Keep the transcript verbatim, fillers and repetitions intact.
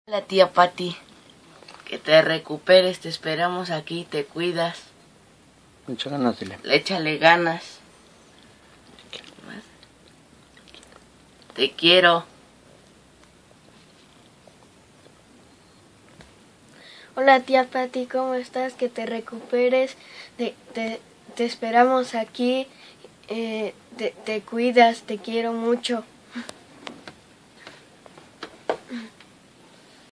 La tía Pati, que te recuperes, te esperamos aquí, te cuidas. Muchas ganas, dile. Échale ganas. Te quiero. Hola tía Pati, ¿cómo estás? Que te recuperes, te, te, te esperamos aquí, eh, te, te cuidas, te quiero mucho.